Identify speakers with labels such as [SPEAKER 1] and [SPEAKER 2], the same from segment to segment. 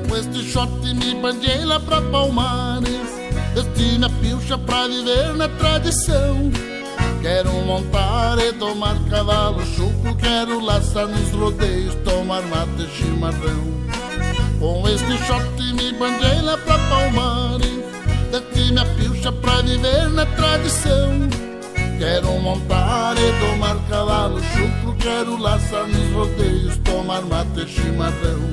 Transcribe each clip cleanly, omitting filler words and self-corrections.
[SPEAKER 1] Com este shot me bandiei lá pra Palmares, vesti minha pilcha pra viver na tradição. Quero montar e tomar cavalo chucro, quero laçar nos rodeios, tomar mate e chimarrão. Com este shot me bandiei lá pra Palmares, vesti minha pilcha pra viver na tradição. Quero montar e tomar cavalo chucro, quero laçar nos rodeios, tomar mate e chimarrão.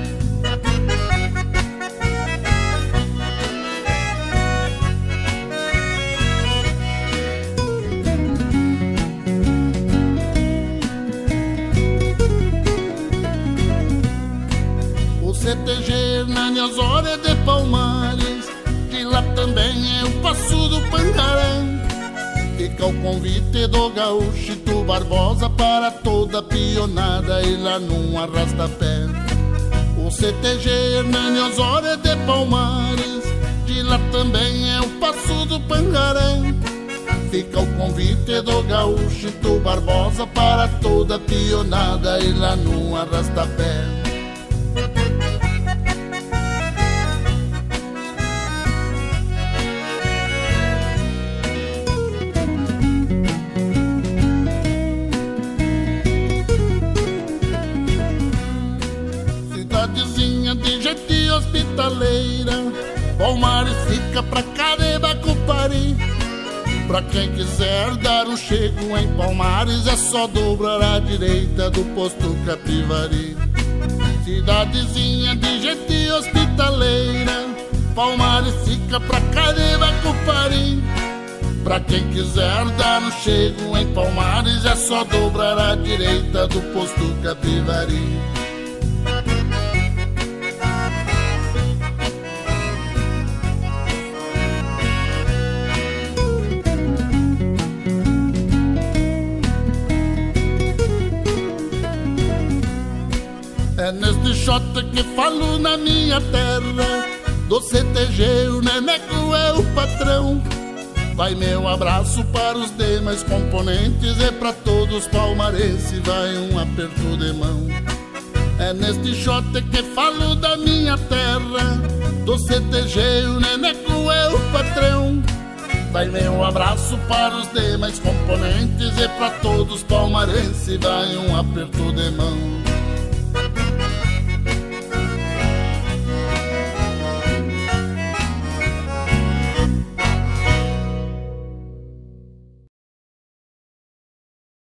[SPEAKER 1] O CTG Hernani Osório de Palmares, de lá também é o Passo do Pangarã. Fica o convite do Gaúchito Barbosa para toda a pionada e lá num arrasta-pé. O CTG Hernani Osório de Palmares, de lá também é o Passo do Pangarã. Fica o convite do Gaúchito Barbosa para toda a pionada e lá num arrasta-pé. De gente hospitaleira, Palmares fica pra Carebacupari. Pra quem quiser dar um chego em Palmares, é só dobrar à direita do posto Capivari. Cidadezinha de gente hospitaleira, Palmares fica pra Carebacupari. Pra quem quiser dar um chego em Palmares, é só dobrar à direita do posto Capivari. É neste shot que falo na minha terra, do CTG o Neneco é o patrão. Vai meu abraço para os demais componentes e pra todos palmarenses vai um aperto de mão. É neste shot que falo da minha terra, do CTG o Neneco é o patrão. Vai meu abraço para os demais componentes e pra todos palmarenses vai um aperto de mão.